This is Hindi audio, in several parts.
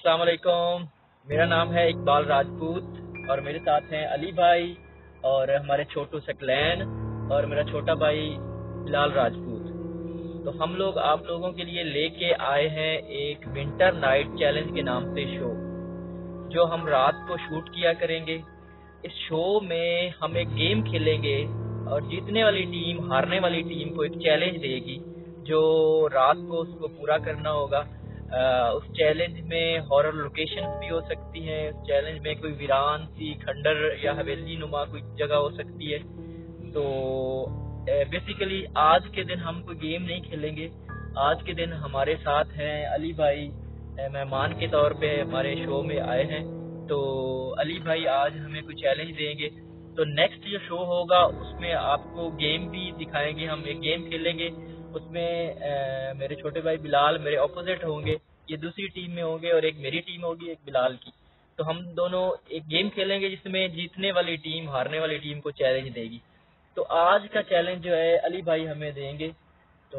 अस्सलाम वालेकुम। मेरा नाम है इकबाल राजपूत और मेरे साथ हैं अली भाई और हमारे छोटू सकलैन और मेरा छोटा भाई बिलाल राजपूत। तो हम लोग आप लोगों के लिए लेके आए हैं एक विंटर नाइट चैलेंज के नाम से शो, जो हम रात को शूट किया करेंगे। इस शो में हम एक गेम खेलेंगे और जीतने वाली टीम हारने वाली टीम को एक चैलेंज देगी, जो रात को उसको पूरा करना होगा। उस चैलेंज में हॉरर लोकेशंस भी हो सकती हैं। उस चैलेंज में कोई वीरान सी खंडर या हवेली नुमा कोई जगह हो सकती है। तो बेसिकली आज के दिन हम कोई गेम नहीं खेलेंगे। आज के दिन हमारे साथ हैं अली भाई, मेहमान के तौर पे हमारे शो में आए हैं। तो अली भाई आज हमें कोई चैलेंज देंगे। तो नेक्स्ट जो शो होगा उसमें आपको गेम भी दिखाएंगे। हम एक गेम खेलेंगे, उसमें मेरे छोटे भाई बिलाल मेरे ऑपोजिट होंगे, ये दूसरी टीम में होंगे और एक मेरी टीम होगी, एक बिलाल की। तो हम दोनों एक गेम खेलेंगे जिसमें जीतने वाली टीम हारने वाली टीम को चैलेंज देगी। तो आज का चैलेंज जो है अली भाई हमें देंगे। तो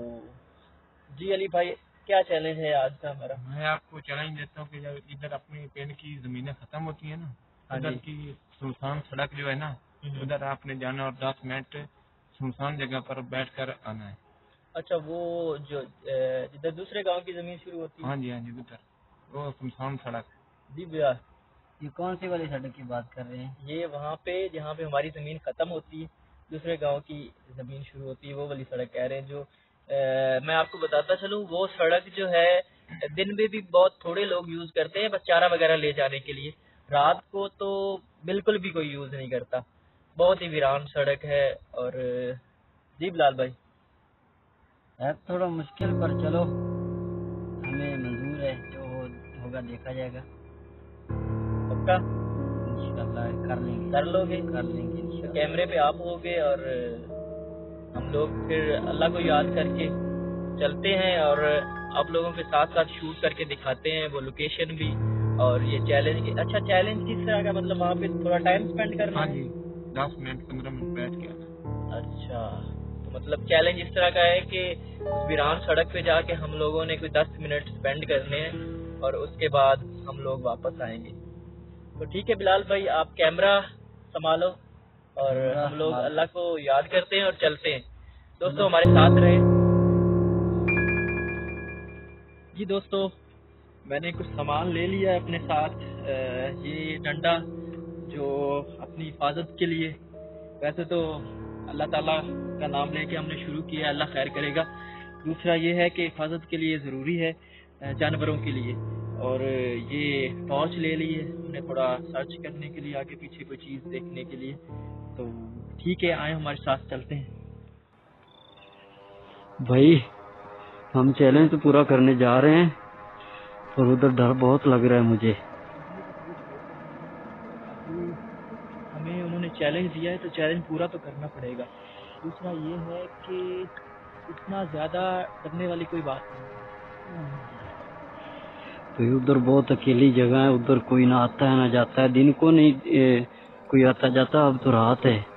जी अली भाई, क्या चैलेंज है आज का हमारा? मैं आपको चैलेंज देता हूँ कि जब इधर अपने पेड़ की जमीनें खत्म होती है ना, उधर की सुनसान सड़क जो है ना, उधर आपने जाना और 10 मिनट सुनसान जगह पर बैठकर आना है। अच्छा, वो जो जिधर दूसरे गांव की जमीन शुरू होती है? हाँ जी उधर वो सुनसान सड़क। जी भैया, ये कौन सी वाली सड़क की बात कर रहे हैं? ये वहाँ पे जहाँ पे हमारी जमीन खत्म होती है, दूसरे गांव की जमीन शुरू होती है, वो वाली सड़क कह रहे हैं। जो मैं आपको बताता चलूँ, वो सड़क जो है दिन में भी बहुत थोड़े लोग यूज करते हैं, बस चारा वगैरह ले जाने के लिए। रात को तो बिल्कुल भी कोई यूज नहीं करता। बहुत ही वीरान सड़क है। और जी बिलाल भाई, है थोड़ा मुश्किल पर चलो, हमें मंजूर है, जो होगा देखा जाएगा। पक्का इंशाल्लाह कर लेंगे। कर लोगे? कर लेंगे इंशाल्लाह। कैमरे पे आप होगे और हम लोग फिर अल्लाह को याद करके चलते हैं और आप लोगों के साथ साथ शूट करके दिखाते हैं वो लोकेशन भी और ये चैलेंज। अच्छा, चैलेंज किस तरह का, मतलब वहाँ पे थोड़ा टाइम स्पेंड करना हाँ है? जी, 10 मिनट 15 मिनट बैठ के आना। अच्छा, तो मतलब चैलेंज इस तरह का है कि उस वीरान सड़क पे जाके हम लोगों ने कोई 10 मिनट स्पेंड करने हैं और उसके बाद हम लोग वापस आएंगे। तो ठीक है बिलाल भाई, आप कैमरा संभालो और हम लोग अल्लाह को याद करते हैं और चलते हैं। दोस्तों हमारे साथ रहे। जी दोस्तों, मैंने कुछ सामान ले लिया है अपने साथ। ये डंडा जो अपनी हिफाजत के लिए, वैसे तो अल्लाह ताला का नाम लेके हमने शुरू किया, अल्लाह खैर करेगा। दूसरा ये है कि हिफाजत के लिए ज़रूरी है जानवरों के लिए। और ये टॉर्च ले ली है हमने थोड़ा सर्च करने के लिए, आगे पीछे कोई चीज़ देखने के लिए। तो ठीक है, आए हमारे साथ चलते हैं। भाई हम चैलेंज तो पूरा करने जा रहे हैं, पर उधर डर बहुत लग रहा है मुझे। हमें उन्होंने चैलेंज दिया है तो चैलेंज पूरा तो करना पड़ेगा। दूसरा ये है कि इतना ज़्यादा डरने वाली कोई बात नहीं। तो उधर बहुत अकेली जगह है, उधर कोई ना आता है ना जाता है, दिन को नहीं कोई आता जाता। अब तो रात है।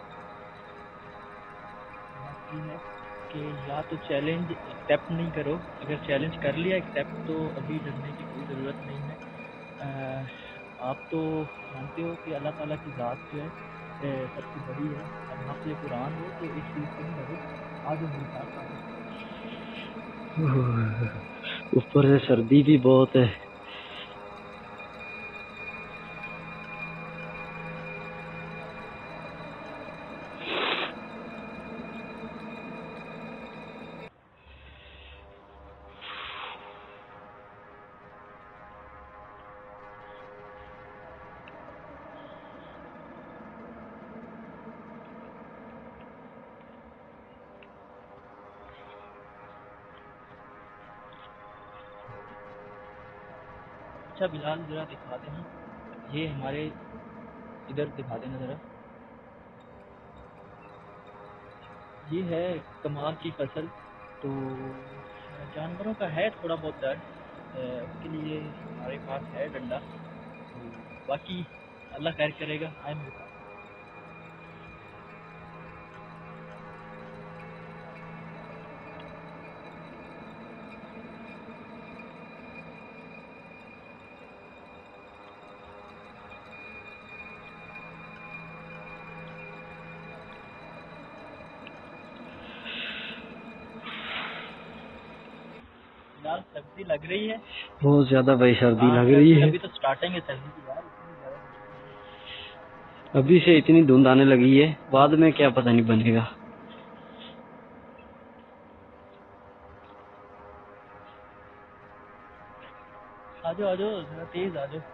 बात ये है कि या तो चैलेंज एक्सेप्ट नहीं करो, अगर चैलेंज कर लिया एक्सेप्ट तो अभी डरने की कोई ज़रूरत नहीं है। आप तो जानते हो कि अल्लाह ताला की ज़ात जो है सबसे बड़ी है और हाफ़िज़ कुरान हो, तो इस चीज़ से नहीं डरो। आज मेरे साथ आओ। ऊपर से सर्दी भी बहुत है। अच्छा बिलाल, ज़रा दिखा देना, ये हमारे इधर दिखा देना ज़रा। ये है कमाल की फसल। तो जानवरों का है थोड़ा बहुत डर, उसके लिए हमारे पास है डंडा। तो बाकी अल्लाह खैर करेगा। आए मेरे साथ। फिलहाल सर्दी लग रही है। बहुत ज्यादा भाई सर्दी हाँ, लग रही है। अभी तो स्टार्टिंग है सर्दी की यार, इतनी ज्यादा गर्मी अभी से इतनी धुंध आने लगी है, बाद में क्या पता नहीं बनेगा। है। आ जाओ जरा तेज आ जाओ।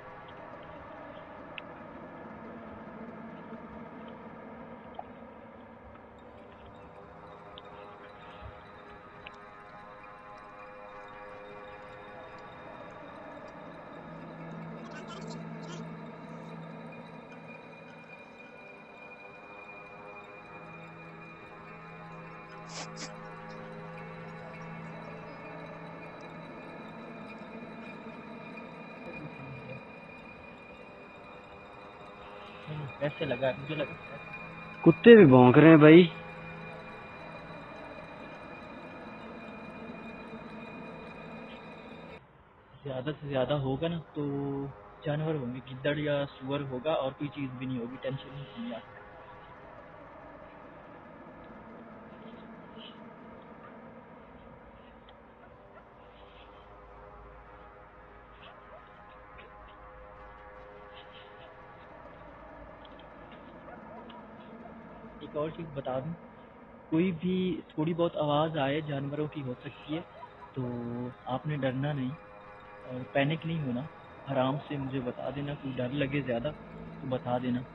कैसे लगा? मुझे लगा कुत्ते भी भौंक रहे हैं भाई। ज्यादा से ज्यादा होगा ना तो जानवर होंगे, गिद्दड़ या सुअर होगा, और कोई चीज भी नहीं होगी, टेंशन नहीं करनी आप। एक और चीज बता दूं, कोई भी थोड़ी बहुत आवाज आए जानवरों की हो सकती है, तो आपने डरना नहीं और पैनिक नहीं होना। आराम से मुझे बता देना, कोई डर लगे ज्यादा तो बता देना।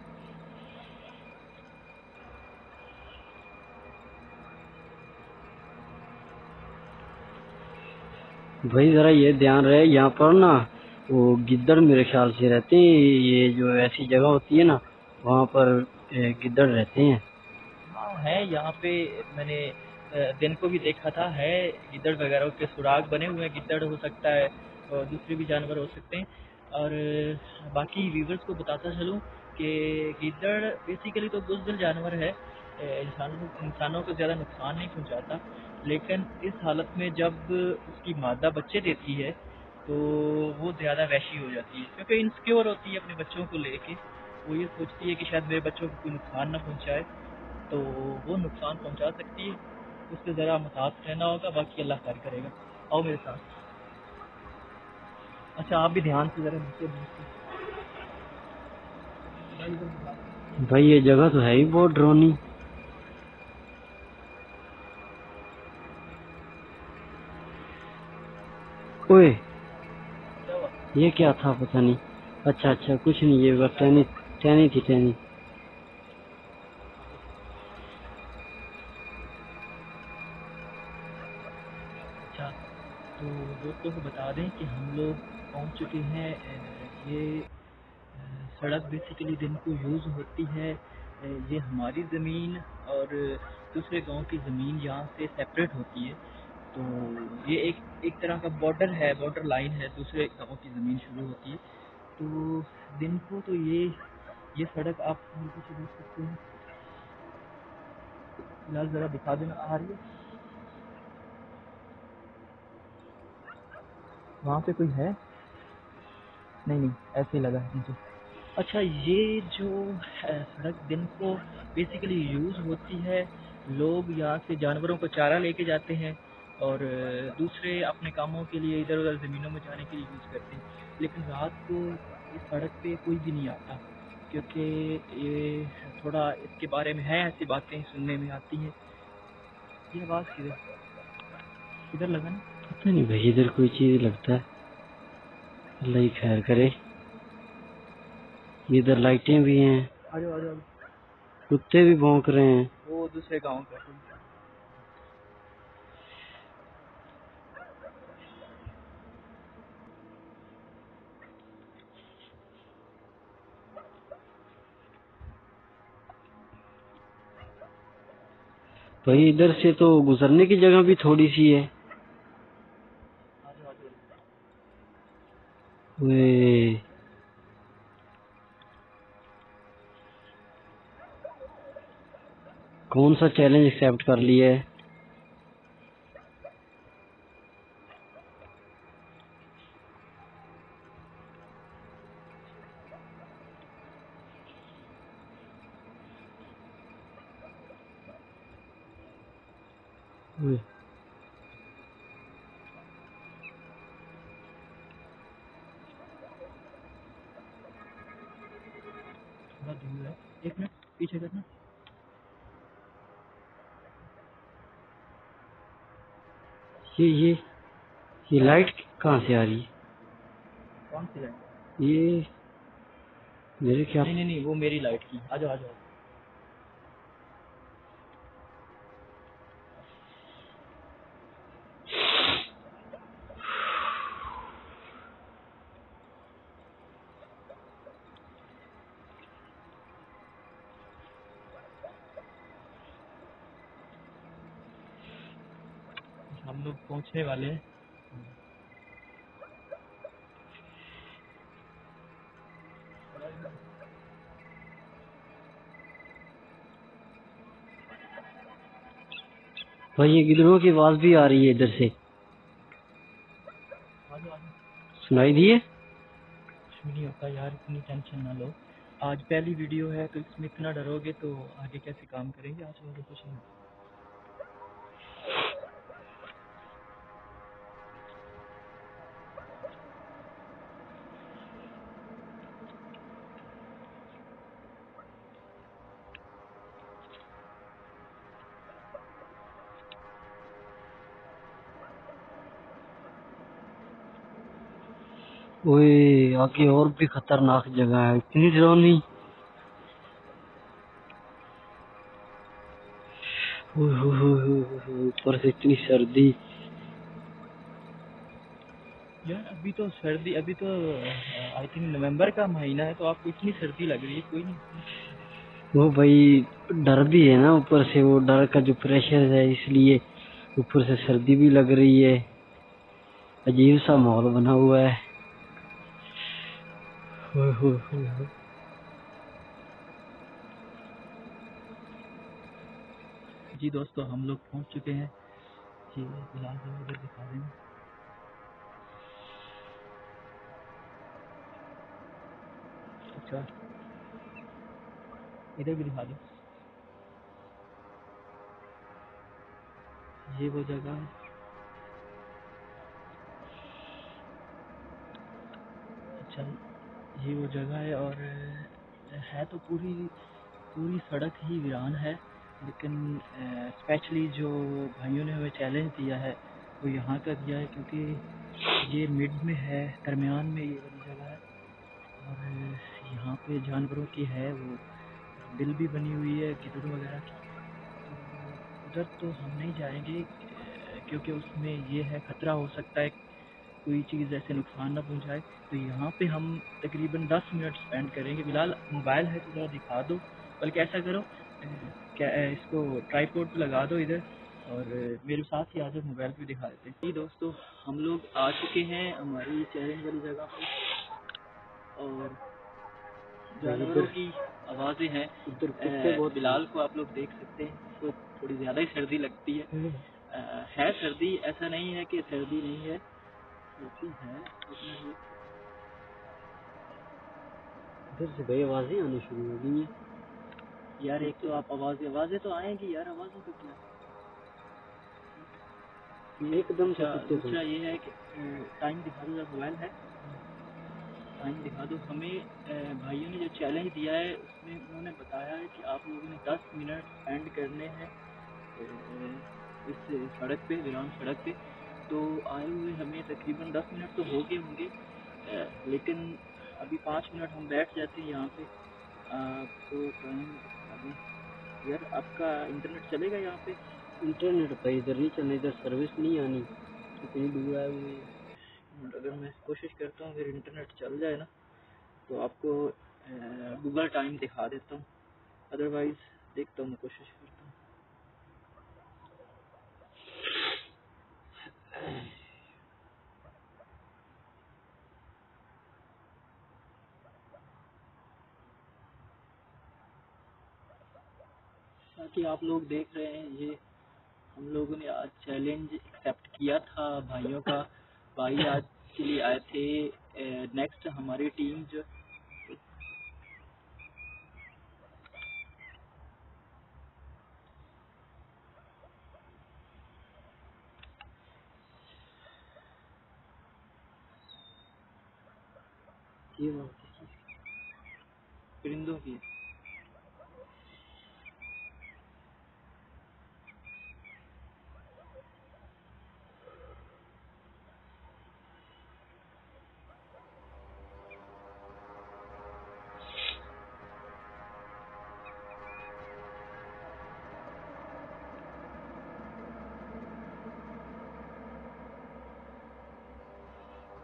भाई जरा ये ध्यान रहे, यहाँ पर ना वो गिद्दड़ मेरे ख्याल से रहते हैं। ये जो ऐसी जगह होती है ना, वहाँ पर गिद्दड़ रहते हैं। हाँ है यहाँ पे, मैंने दिन को भी देखा था, है गिद्दड़ वगैरह के सुराग बने हुए हैं। गिद्दड़ हो सकता है और दूसरे भी जानवर हो सकते हैं। और बाकी व्यूवर्स को बताता चलूँ कि गिद्दड़ बेसिकली तो बुज़दिल जानवर है, इंसानों को ज़्यादा नुकसान नहीं पहुंचाता। लेकिन इस हालत में जब उसकी मादा बच्चे देती है तो वो ज़्यादा वहशी हो जाती है, क्योंकि इनसिक्योर होती है अपने बच्चों को लेके। वो ये सोचती है कि शायद मेरे बच्चों को कोई नुकसान ना पहुंचाए, तो वो नुकसान पहुंचा सकती है। उससे ज़रा मुहतात रहना होगा, बाकी अल्लाह खैर करेगा। आओ मेरे साथ। अच्छा आप भी ध्यान से ज़रा नीचे देखिए। भाई ये जगह तो है ही बहुत ड्रोनी। ओए क्या हुआ? ये क्या था पता नहीं। अच्छा अच्छा कुछ नहीं, ये बस टहनी टहनी थी टहनी। अच्छा, तो दोस्तों को बता दें कि हम लोग पहुंच चुके हैं। ये सड़क बेसिकली दिन को यूज़ होती है। ये हमारी ज़मीन और दूसरे गांव की ज़मीन यहाँ से सेपरेट होती है। तो ये एक तरह का बॉर्डर है, बॉर्डर लाइन है, दूसरे गांव की ज़मीन शुरू होती है। तो दिन को तो ये सड़क आप मेरे पीछे देख सकते हैं। फिलहाल ज़रा दिखा देना, आ रही है? वहाँ पे कोई है? नहीं नहीं, ऐसे ही लगा है मुझे। अच्छा, ये जो सड़क दिन को बेसिकली यूज़ होती है, लोग यहाँ से जानवरों को चारा लेके जाते हैं और दूसरे अपने कामों के लिए इधर उधर ज़मीनों में जाने के लिए यूज़ करते हैं। लेकिन रात को इस सड़क पे कोई भी नहीं आता, क्योंकि ये थोड़ा इसके बारे में है, ऐसी बातें सुनने में आती हैं। ये आवाज़ किधर लगा ना? पता नहीं भाई, इधर कोई चीज लगता है। अल्लाह ही खैर करे। इधर लाइटें भी हैं, आ जाओ आ जाओ। कुत्ते भी भौंक रहे हैं। वो दूसरे गांव का कोई। भाई इधर से तो गुजरने की जगह भी थोड़ी सी है। आ जाओ आ जाओ। वे कौन सा चैलेंज एक्सेप्ट कर लिया है? वे एक मिनट पीछे करना। ये लाइट कहाँ से आ रही है? कौन सी लाइट? ये मेरे ख्याल नहीं नहीं नहीं, वो मेरी लाइट की। आ जाओ आ जाओ। हम लोग पहुंचने वाले हैं। भाई ये गिलहरों की आवाज भी आ रही है इधर से, आ जाओ आ जाओ। सुनाई दी है? कुछ भी नहीं होता यार, इतनी टेंशन ना लो। आज पहली वीडियो है तो इसमें इतना डरोगे तो आगे कैसे काम करेंगे। आज वाले कुछ नहीं। ओए आगे और भी खतरनाक जगह है, इतनी डरावनी। ओए हो हो, ऊपर से इतनी सर्दी। यार अभी तो सर्दी, अभी तो आई थिंक नवंबर का महीना है, तो आपको इतनी सर्दी लग रही है। कोई नहीं। वो भाई डर भी है ना, ऊपर से वो डर का जो प्रेशर है, इसलिए ऊपर से सर्दी भी लग रही है। अजीब सा माहौल बना हुआ है। ओए हो हो। जी दोस्तों, हम लोग पहुंच चुके हैं। जी बिलाल भाई इधर दिखा देंगे। अच्छा इधर भी दिखा दो। ये वो जगह है। अच्छा ये वो जगह है, और है तो पूरी पूरी सड़क ही वीरान है, लेकिन स्पेशली जो भाइयों ने हमें चैलेंज दिया है वो यहाँ का दिया है, क्योंकि ये मिड में है, दरमियान में ये वाली जगह है। और यहाँ पे जानवरों की है वो बिल भी बनी हुई है, गिद्धड़ वगैरह की। तो उधर तो हम नहीं जाएंगे, क्योंकि उसमें ये है खतरा हो सकता है कोई चीज़ ऐसे नुकसान ना पहुंचाए। तो यहाँ पे हम तकरीबन 10 मिनट स्पेंड करेंगे। बिलाल मोबाइल है तो ज़रा दिखा दो, बल्कि ऐसा करो क्या इसको ट्राइपॉड पे लगा दो इधर, और मेरे साथ ही आ जाओ, मोबाइल पे दिखा देते हैं। जी दोस्तों, हम लोग आ चुके हैं हमारी चैलेंज वाली जगह पे, और जानवरों की आवाज़ें हैं। इधर कुत्ते बहुत बिलाल को आप लोग देख सकते हैं, इसको थोड़ी ज़्यादा ही सर्दी लगती है। है सर्दी, ऐसा नहीं है कि सर्दी नहीं है, सर्दी है, लेकिन ये इधर से भाई आवाजें आनी शुरू हो गई हैं। यार एक तो आप आवाज़ें तो आएंगी यार, आवाज़ों का क्या है। एकदम से अच्छा कुत्ते दूसरा ये है कि टाइम दिखा दो, जब मोबाइल है टाइम दिखा दो हमें। भाइयों ने जो चैलेंज दिया है उसमें उन्होंने बताया है कि आप लोगों ने 10 मिनट स्पेंड करने हैं इस सड़क पे, वीरान सड़क पे। तो आए हुए हमें तकरीबन 10 मिनट तो हो गए होंगे, लेकिन अभी 5 मिनट हम बैठ जाते हैं यहाँ पे। आपको टाइम दिखा दें। यार आपका इंटरनेट चलेगा यहाँ पे? इंटरनेट भाई इधर नहीं चलने, इधर सर्विस नहीं आनी, इतनी दूर आए हुए हैं। अगर मैं कोशिश करता हूँ अगर इंटरनेट चल जाए ना तो आपको गूगल टाइम दिखा देता हूँ, अदरवाइज देखता हूँ, मैं कोशिश करता हूँ। ताकि आप लोग देख रहे हैं, ये हम लोगों ने आज चैलेंज एक्सेप्ट किया था भाइयों का। भाई आज के लिए आए थे। नेक्स्ट हमारी टीम जो ये बात परिंदों की,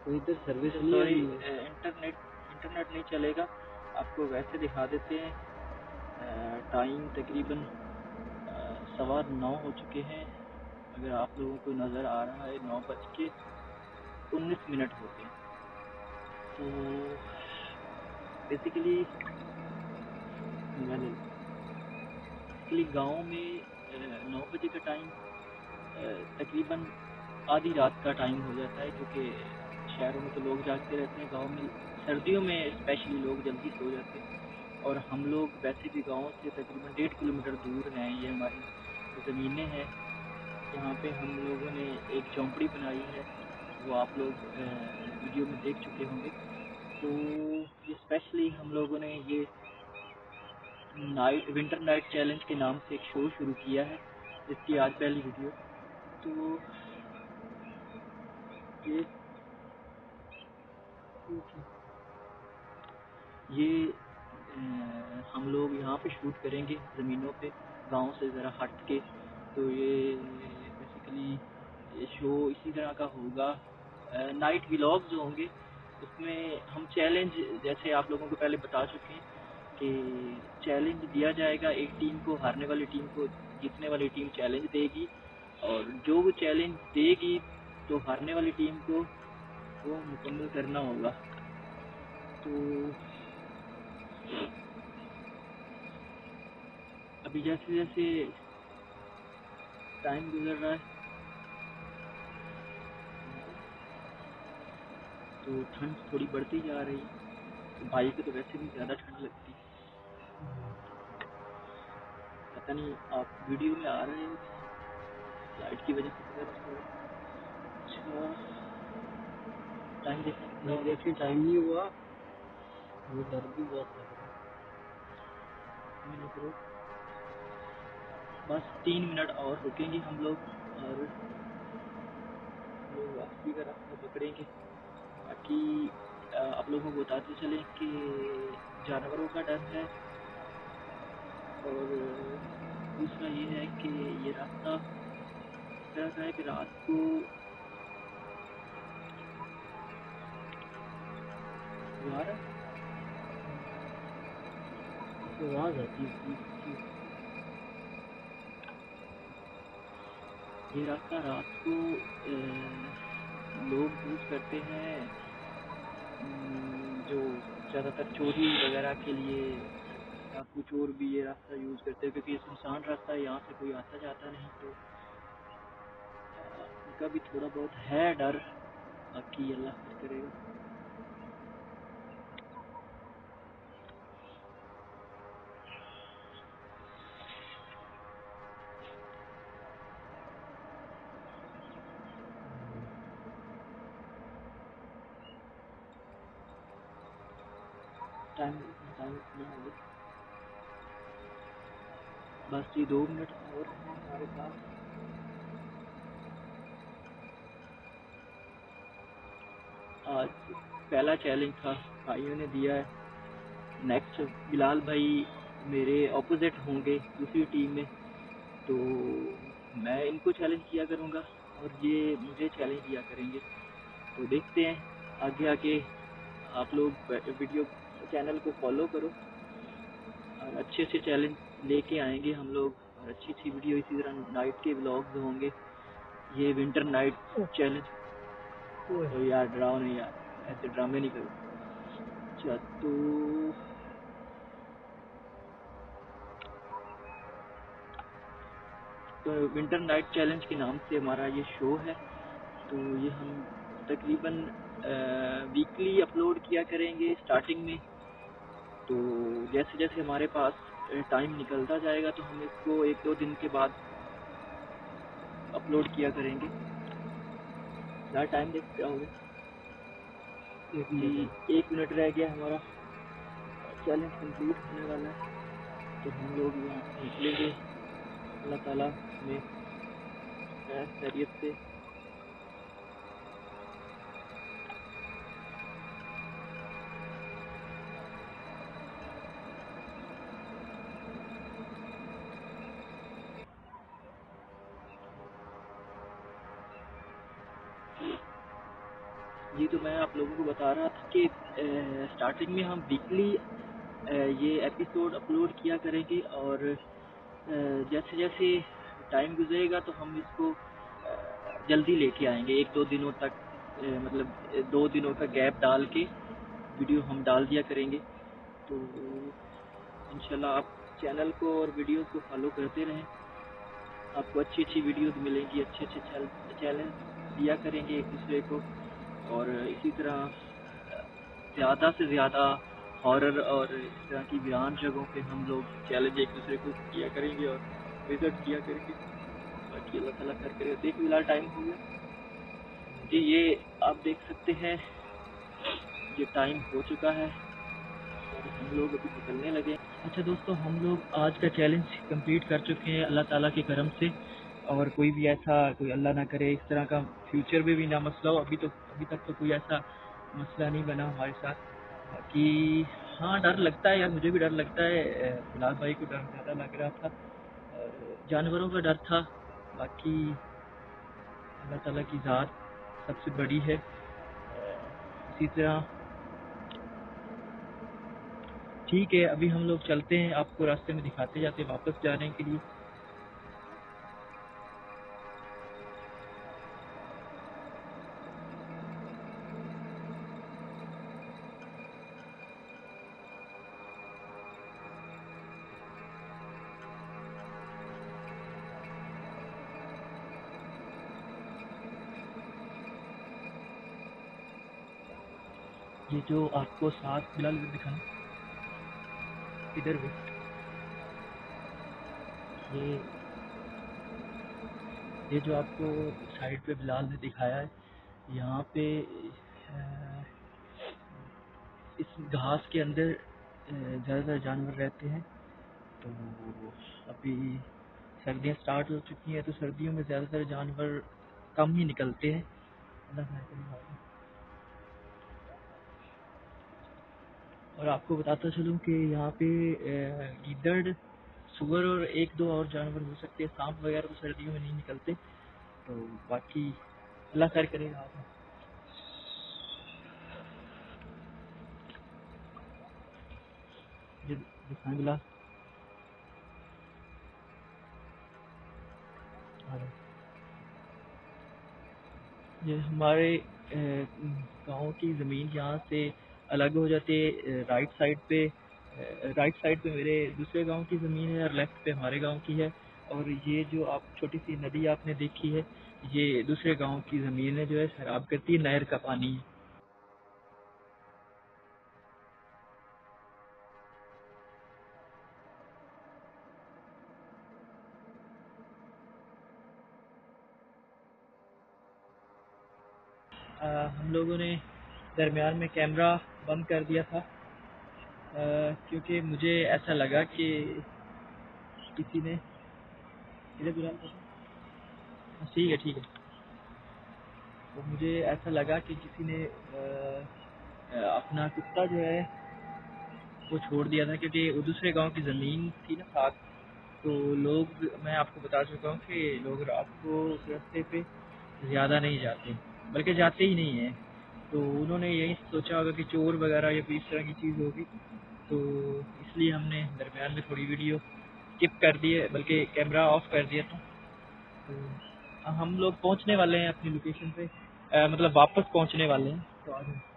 तो इधर सर्विस नहीं आ सॉरी, रही है। इंटरनेट नहीं चलेगा। आपको वैसे दिखा देते हैं। टाइम तकरीबन 9:15 हो चुके हैं। अगर आप लोगों को नज़र आ रहा है 9:19 हो गए। तो बेसिकली गांव में 9 बजे का टाइम तकरीबन आधी रात का टाइम हो जाता है, क्योंकि शहरों में तो लोग जागते रहते हैं, गांव में सर्दियों में स्पेशली लोग जल्दी सो जाते हैं। और हम लोग वैसे भी गांव से तकरीबन 1.5 किलोमीटर दूर हैं। ये हमारी ज़मीनें हैं। यहाँ पे हम लोगों ने एक झोंपड़ी बनाई है, वो आप लोग वीडियो में देख चुके होंगे। तो ये स्पेशली हम लोगों ने ये विंटर नाइट चैलेंज के नाम से एक शो शुरू किया है, जिसकी आज पहली वीडियो। तो ये हम लोग यहाँ पे शूट करेंगे ज़मीनों पे, गांव से ज़रा हट के। तो ये बेसिकली ये शो इसी तरह का होगा। नाइट व्लॉग्स होंगे, उसमें हम चैलेंज, जैसे आप लोगों को पहले बता चुके हैं कि चैलेंज दिया जाएगा एक टीम को, हारने वाली टीम को जीतने वाली टीम चैलेंज देगी, और जो वो चैलेंज देगी तो हारने वाली टीम को वो मुकम्मल करना होगा। तो अभी जैसे जैसे टाइम गुजर रहा है तो ठंड थोड़ी बढ़ती जा रही है। भाई को तो वैसे भी ज़्यादा ठंड लगती है। पता नहीं आप वीडियो में आ रहे हो लाइट की वजह से पता नहीं चल रहा। अच्छा, टाइम देखना कितना हो गया? देखिए टाइम नहीं हुआ, वो डर भी बहुत लग रहा मिनट रुक, बस 3 मिनट और रुकेंगे हम लोग, और हम लोग वापसी का रास्ता पकड़ेंगे। बाकी आप लोगों को बताते चलें कि जानवरों का डर है, और दूसरा ये है कि ये रास्ता इस तरह का है कि रात को यार है। आवाज आती है। ये रास्ता रात को लोग यूज़ करते हैं, जो ज़्यादातर चोरी वगैरह के लिए। डाकू चोर भी ये रास्ता यूज़ करते हैं, क्योंकि ये सुनसान रास्ता है, यहाँ से कोई आता जाता नहीं। तो उनका भी थोड़ा बहुत है डर, बाकी अल्लाह खैर करेगा। टाइम इतना हो गया, बस ये 2 मिनट और हैं हमारे पास। आज पहला चैलेंज था, भाइयों ने दिया है। नेक्स्ट बिलाल भाई मेरे ऑपोजिट होंगे दूसरी टीम में, तो मैं इनको चैलेंज किया करूँगा और ये मुझे चैलेंज दिया करेंगे। तो देखते हैं आगे आगे। आप लोग वीडियो चैनल को फॉलो करो, और अच्छे अच्छे चैलेंज लेके आएंगे हम लोग, और अच्छी अच्छी वीडियो इसी तरह नाइट के व्लॉग्स होंगे। ये विंटर नाइट चैलेंज। तो यार डराओ नहीं यार, ऐसे ड्रामे नहीं करो। अच्छा, तो विंटर नाइट चैलेंज के नाम से हमारा ये शो है। तो ये हम तकरीबन वीकली अपलोड किया करेंगे स्टार्टिंग में। तो जैसे जैसे हमारे पास टाइम निकलता जाएगा तो हम इसको 1-2 दिन के बाद अपलोड किया करेंगे। यार टाइम देखते होंगे, 1 मिनट रह गया हमारा, चैलेंज कंप्लीट होने वाला है। तो हम लोग यहाँ से निकलेंगे अल्लाह ताला में खैरियत से। जी, तो मैं आप लोगों को बता रहा था कि स्टार्टिंग में हम वीकली ये एपिसोड अपलोड किया करेंगे, और जैसे जैसे टाइम गुजरेगा तो हम इसको जल्दी लेके आएंगे। 1-2 दिनों तक मतलब 2 दिनों का गैप डाल के वीडियो हम डाल दिया करेंगे। तो इंशाल्लाह आप चैनल को और वीडियोस को फॉलो करते रहें, आपको अच्छी अच्छी वीडियोस मिलेंगी, अच्छे अच्छे चैलेंज दिया करेंगे एक दूसरे को। और इसी तरह ज़्यादा से ज़्यादा हॉरर और इस तरह की वीरान जगहों पे हम लोग चैलेंज एक दूसरे को किया करेंगे और विजिट किया करेंगे। बाकी अल्लाह ताला खैर करे। देख फिलहाल टाइम हो गया जी, ये आप देख सकते हैं, ये टाइम हो चुका है और हम लोग अभी निकलने लगे। अच्छा दोस्तों, हम लोग आज का चैलेंज कंप्लीट कर चुके हैं अल्लाह ताला के करम से, और कोई भी ऐसा, कोई अल्लाह ना करे इस तरह का फ्यूचर में भी ना मसला हो। अभी तक तो कोई ऐसा मसला नहीं बना हमारे साथ। बाकी हाँ, डर लगता है यार, मुझे भी डर लगता है। बिलाल भाई को डर ज़्यादा लग रहा था, जानवरों का डर था। बाकी अल्लाह ताला की ज़ात सबसे बड़ी है। इसी तरह ठीक है, अभी हम लोग चलते हैं, आपको रास्ते में दिखाते जाते हैं वापस जाने के लिए। ये जो आपको साथ बिलाल इधर दिखाना, इधर भी ये ये जो आपको साइड पे बिलाल ने दिखाया है, यहाँ पे इस घास के अंदर ज़्यादातर जानवर रहते हैं। तो अभी सर्दियाँ स्टार्ट हो चुकी हैं, तो सर्दियों में ज़्यादातर जानवर कम ही निकलते हैं। और आपको बताता चलूँ कि यहाँ पे गीदड़, सुअर और 1-2 और जानवर हो सकते हैं। सांप वगैरह तो सर्दियों में नहीं निकलते। तो बाकी अल्लाह खैर करेगा। ये दिखाएं बिलाल। ये हमारे गांव की ज़मीन यहाँ से अलग हो जाती है। राइट साइड पे मेरे दूसरे गांव की ज़मीन है और लेफ्ट पे हमारे गांव की है। और ये जो आप छोटी सी नदी आपने देखी है, ये दूसरे गांव की ज़मीन है जो है सैराब करती है, नहर का पानी है। हम लोगों ने दरमियान में कैमरा बंद कर दिया था, क्योंकि मुझे ऐसा लगा कि किसी ने इधर बुला लिया। ठीक है। तो मुझे ऐसा लगा कि किसी ने अपना कुत्ता जो है वो छोड़ दिया था, क्योंकि वो दूसरे गांव की ज़मीन थी ना साथ। तो लोग, मैं आपको बता चुका हूँ कि लोग रात को उस रास्ते पे ज़्यादा नहीं जाते, बल्कि जाते ही नहीं हैं। तो उन्होंने यही सोचा होगा कि चोर वगैरह या कोई इस तरह की चीज़ होगी, तो इसलिए हमने दरमियान में थोड़ी वीडियो स्किप कर दी है, बल्कि कैमरा ऑफ कर दिया था। तो हम लोग पहुंचने वाले हैं अपनी लोकेशन पे, मतलब वापस पहुंचने वाले हैं। तो आ जाओ।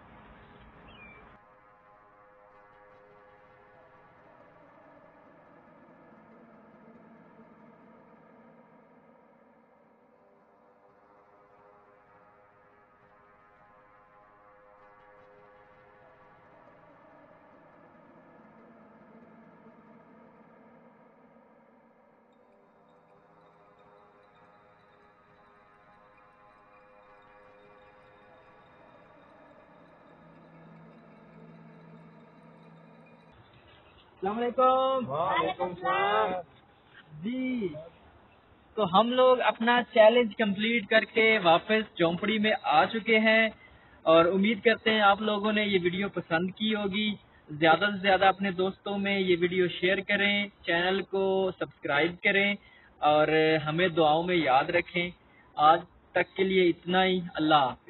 अस्सलाम वालेकुम जी। तो हम लोग अपना चैलेंज कंप्लीट करके वापस झोंपड़ी में आ चुके हैं, और उम्मीद करते हैं आप लोगों ने ये वीडियो पसंद की होगी। ज़्यादा से ज़्यादा अपने दोस्तों में ये वीडियो शेयर करें, चैनल को सब्सक्राइब करें और हमें दुआओं में याद रखें। आज तक के लिए इतना ही। अल्लाह हाफ़िज़।